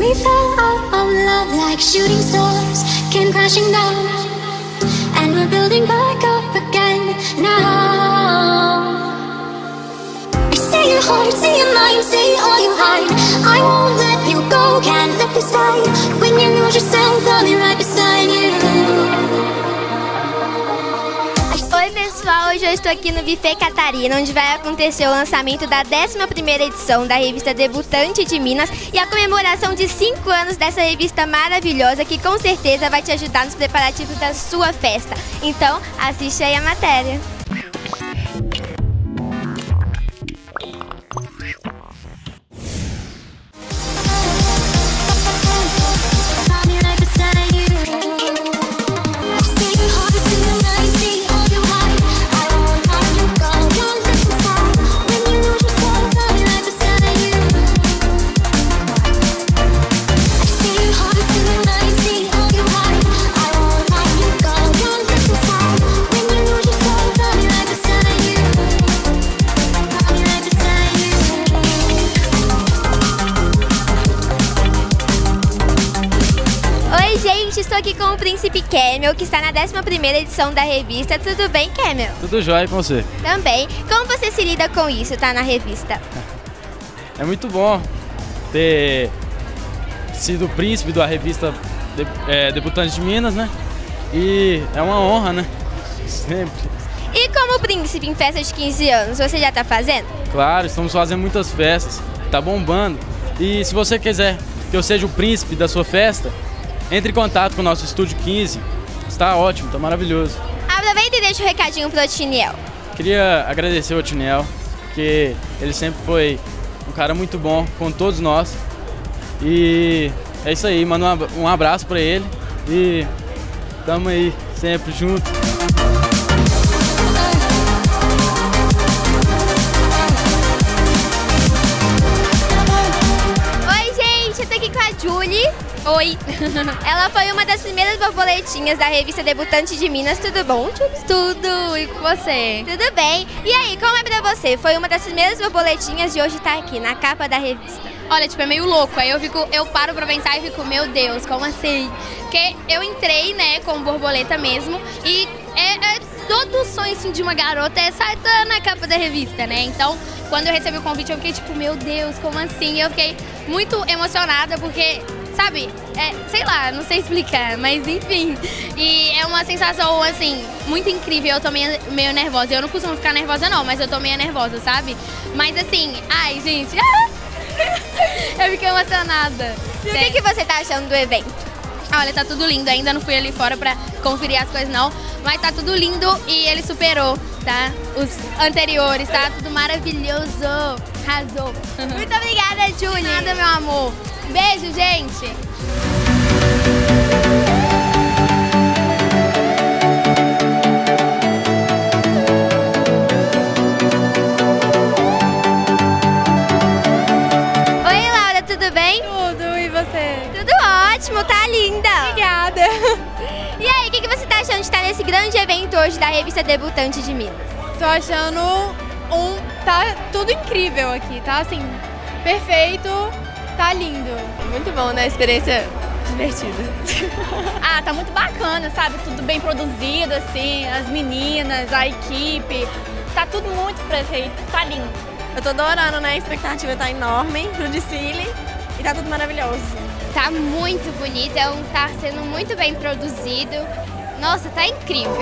We fell out of love like shooting stars, came crashing down, and we're building back up again now. Say your heart, say your mind, say all you hide. I won't let you go, can't let this fight. When you lose yourself, I'll be right beside you. Oi pessoal, hoje eu estou aqui no Buffet Catarina, onde vai acontecer o lançamento da 11ª edição da revista Debutante de Minas e a comemoração de 5 anos dessa revista maravilhosa que com certeza vai te ajudar nos preparativos da sua festa. Então, assiste aí a matéria. Gente, estou aqui com o Príncipe Camel, que está na 11ª edição da revista. Tudo bem, Camel? Tudo jóia com você? Também. Como você se lida com isso, tá na revista? É muito bom ter sido o príncipe da revista Debutante de Minas, né? E é uma honra, né? Sempre. E como príncipe em festa de 15 anos, você já tá fazendo? Claro, estamos fazendo muitas festas, tá bombando. E se você quiser que eu seja o príncipe da sua festa, entre em contato com o nosso Estúdio 15, está ótimo, está maravilhoso. Aproveita e deixa um recadinho pro Otiniel. Queria agradecer ao Otiniel, porque ele sempre foi um cara muito bom com todos nós. E é isso aí, manda um abraço para ele e tamo aí sempre juntos. Oi gente, eu tô aqui com a Julie. Oi! Ela foi uma das primeiras borboletinhas da revista Debutante de Minas. Tudo bom, Julie? Tudo! E com você? Tudo bem. E aí, como é pra você? Foi uma das primeiras borboletinhas e hoje tá aqui na capa da revista. Olha, tipo, é meio louco. Aí eu paro pra pensar e fico, meu Deus, como assim? Porque eu entrei, né, como borboleta mesmo e todo o sonho assim, de uma garota é sair na capa da revista, né? Então, quando eu recebi o convite, eu fiquei tipo, meu Deus, como assim? Eu fiquei muito emocionada porque, sabe, sei lá, não sei explicar, mas enfim. E é uma sensação, assim, muito incrível. Eu tô meio nervosa. Eu não costumo ficar nervosa não, mas eu tô meio nervosa, sabe? Mas assim, ai, gente, eu fiquei emocionada. E o que você tá achando do evento? Olha, tá tudo lindo. Ainda não fui ali fora pra conferir as coisas não, mas tá tudo lindo e ele superou, tá? Os anteriores, tá? Tudo maravilhoso. Arrasou. Muito obrigada, Julie. Nada, meu amor. Beijo, gente! Oi, Laura, tudo bem? Tudo, e você? Tudo ótimo, tá linda! Obrigada! E aí, o que você tá achando de estar nesse grande evento hoje da revista Debutante de Minas? Tô achando tá tudo incrível aqui, tá assim, perfeito. Tá lindo. Muito bom, né? Experiência divertida. Ah, tá muito bacana, sabe? Tudo bem produzido, assim, as meninas, a equipe. Tá tudo muito perfeito, tá lindo. Eu tô adorando, né? A expectativa tá enorme pro desfile e tá tudo maravilhoso. Tá muito bonito, tá sendo muito bem produzido. Nossa, tá incrível.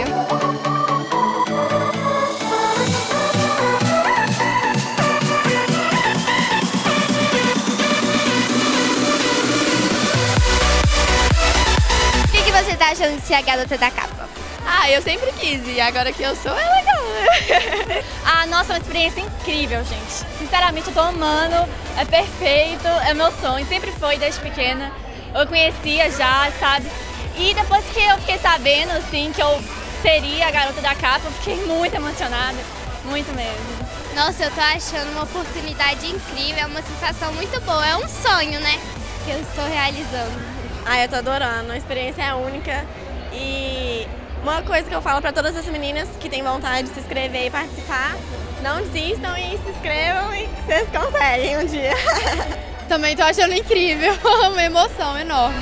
O que você tá achando de ser a garota da capa? Ah, eu sempre quis e agora que eu sou é legal, né? Ah, nossa, uma experiência incrível, gente. Sinceramente, eu tô amando, é perfeito, é meu sonho, sempre foi desde pequena. Eu conhecia já, sabe? E depois que eu fiquei sabendo, assim, que eu seria a garota da capa, eu fiquei muito emocionada, muito mesmo. Nossa, eu tô achando uma oportunidade incrível, é uma sensação muito boa, é um sonho, né? Que eu estou realizando. Ah, eu tô adorando, a experiência é única e uma coisa que eu falo pra todas as meninas que têm vontade de se inscrever e participar, não desistam e se inscrevam e vocês conseguem um dia. Também tô achando incrível, uma emoção enorme.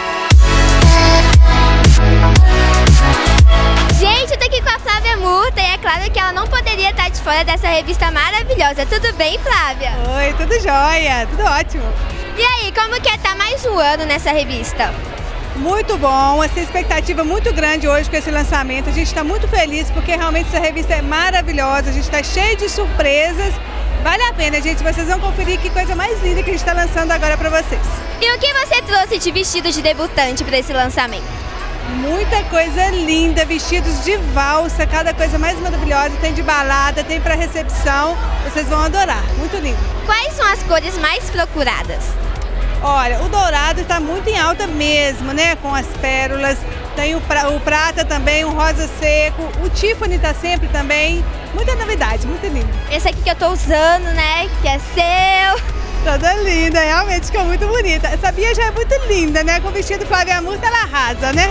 Gente, eu tô aqui com a Flávia Murta e é claro que ela não poderia estar de fora dessa revista maravilhosa. Tudo bem, Flávia? Oi, tudo jóia, tudo ótimo. E aí, como que é estar mais um ano nessa revista? Muito bom, essa expectativa muito grande hoje com esse lançamento. A gente está muito feliz porque realmente essa revista é maravilhosa, a gente está cheio de surpresas. Vale a pena, gente, vocês vão conferir que coisa mais linda que a gente está lançando agora para vocês. E o que você trouxe de vestido de debutante para esse lançamento? Muita coisa linda, vestidos de valsa, cada coisa mais maravilhosa. Tem de balada, tem para recepção, vocês vão adorar, muito lindo. Quais são as cores mais procuradas? Olha, o dourado está muito em alta mesmo, né? Com as pérolas, tem o prata também, o rosa seco, o Tiffany está sempre também. Muita novidade, muito lindo. Esse aqui que eu tô usando, né? Que é seu. Toda linda, realmente ficou muito bonita. Essa Bia já é muito linda, né? Com o vestido Flávia Murta, ela arrasa, né?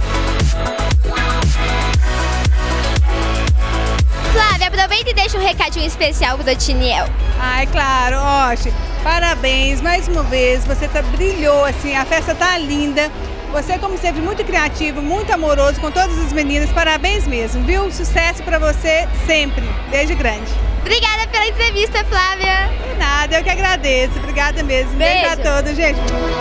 Flávia, aproveita e deixa um recadinho especial pro Otiniel. Ai, claro, Oxe, parabéns mais uma vez, você brilhou assim, a festa tá linda. Você, como sempre, muito criativo, muito amoroso com todas as meninas, parabéns mesmo, viu? Sucesso pra você sempre, beijo grande. Obrigada pela entrevista, Flávia. De nada, eu que agradeço, obrigada mesmo. Beijo a todos, gente.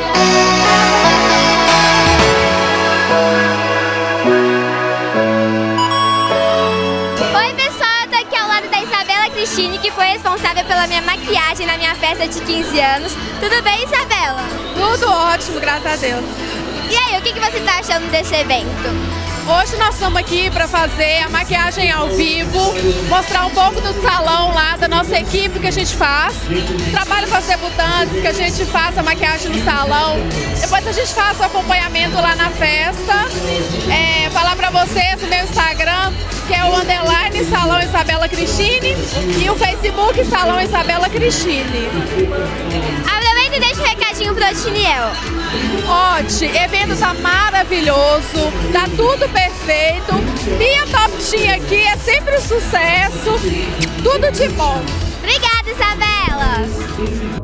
Cristine, que foi responsável pela minha maquiagem na minha festa de 15 anos. Tudo bem, Isabela? Tudo ótimo, graças a Deus. E aí, o que você está achando desse evento? Hoje nós estamos aqui para fazer a maquiagem ao vivo, mostrar um pouco do salão lá, da nossa equipe que a gente faz. Trabalho com as debutantes, que a gente faz a maquiagem no salão. Depois a gente faz o acompanhamento lá na festa. Falar para vocês o meu Instagram, que é o _ Salão Isabela Cristine, e o Facebook Salão Isabela Cristine. Aproveita e deixa um recadinho pro Otiniel. Ótimo, evento tá maravilhoso, tá tudo perfeito. Minha Top Team aqui é sempre um sucesso, tudo de bom. Obrigada, Isabela.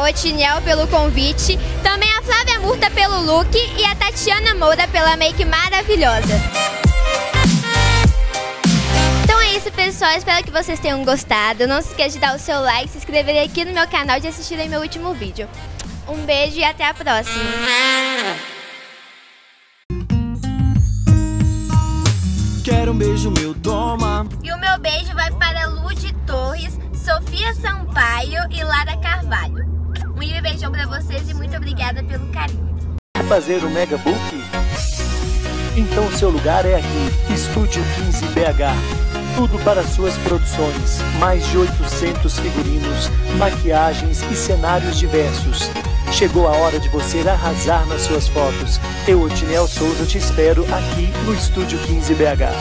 a Otiniel pelo convite, também a Flávia Murta pelo look e a Tatiana Moura pela make maravilhosa. Então é isso, pessoal, espero que vocês tenham gostado. Não se esqueça de dar o seu like, se inscrever aqui no meu canal e de assistir meu último vídeo. Um beijo e até a próxima! Quero um beijo, meu, toma. E o meu beijo vai para Lud Torres, Sofia Sampaio e Lara Carvalho. Um beijão pra vocês e muito obrigada pelo carinho. Quer fazer um mega book? Então seu lugar é aqui, Estúdio 15 BH. Tudo para suas produções, mais de 800 figurinos, maquiagens e cenários diversos. Chegou a hora de você arrasar nas suas fotos. Eu, Otiniel Souza, te espero aqui no Estúdio 15 BH.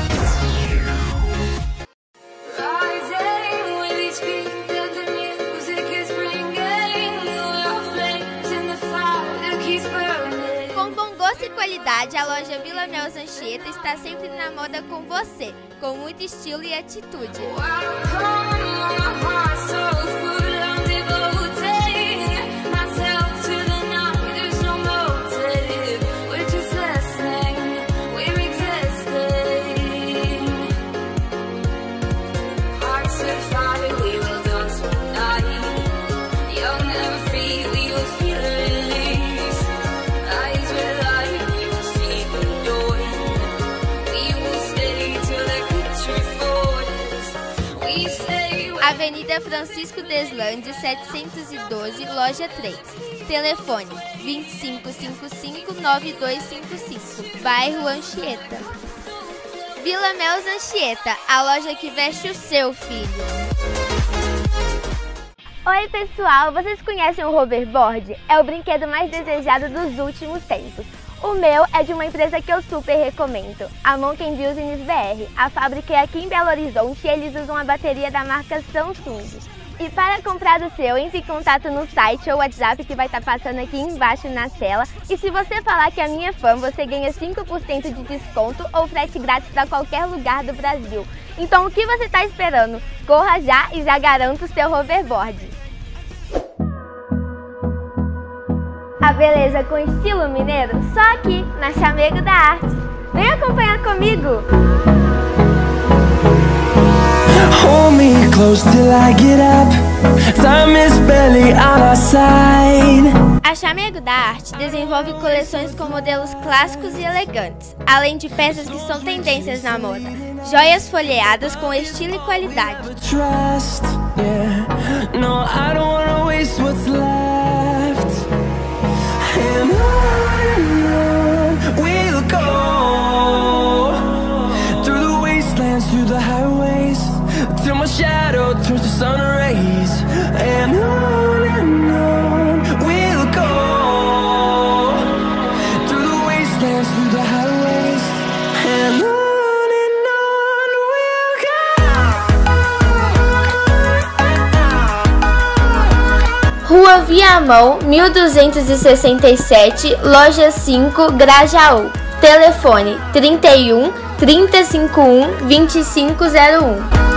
Com bom gosto e qualidade, a loja Vila Mel Anchieta está sempre na moda com você, com muito estilo e atitude. Avenida Francisco Deslandes, 712, loja 3. Telefone 2555-9255, bairro Anchieta. Vila Mel Anchieta, a loja que veste o seu filho. Oi pessoal, vocês conhecem o hoverboard? É o brinquedo mais desejado dos últimos tempos. O meu é de uma empresa que eu super recomendo, a Mountain Business BR. A fábrica é aqui em Belo Horizonte e eles usam a bateria da marca Samsung. E para comprar o seu, entre em contato no site ou WhatsApp que vai estar passando aqui embaixo na tela. E se você falar que é minha fã, você ganha 5% de desconto ou frete grátis para qualquer lugar do Brasil. Então o que você está esperando? Corra já e já garanta o seu hoverboard. A beleza com estilo mineiro, só aqui, na Chamego da Arte. Vem acompanhar comigo! Hold me close till I get up. Time is barely on our side. A Chamego da Arte desenvolve coleções com modelos clássicos e elegantes, além de peças que são tendências na moda. Joias folheadas com estilo e qualidade. Trust, yeah. No, I don't wanna waste what's left. And on we'll go, through the wastelands, through the highways, till my shadow turns to sun rays. And on we'll go, through the wastelands, through the highways. And on we'll go. Rua Viamão, 1267, loja 5, Grajaú. Telefone 31 351 2501.